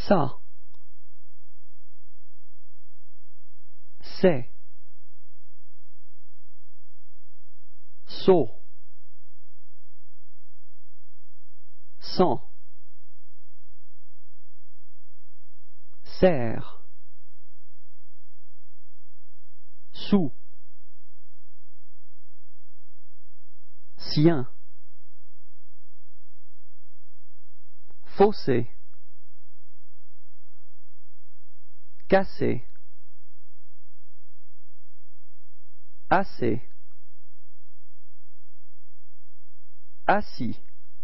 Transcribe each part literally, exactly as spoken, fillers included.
ça, c'est, saut, sans, serre, sous, sien, fossé, cassé, assez, assis,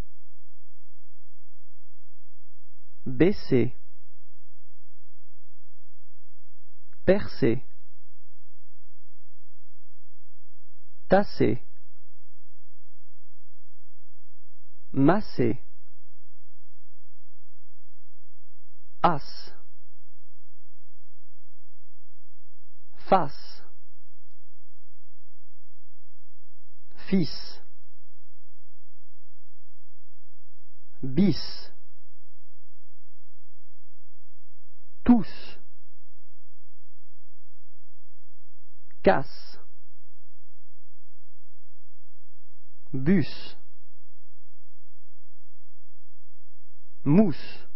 baisser, percer, tasser, masser, as, face, fils, bis, tous, casse, bus, mousse,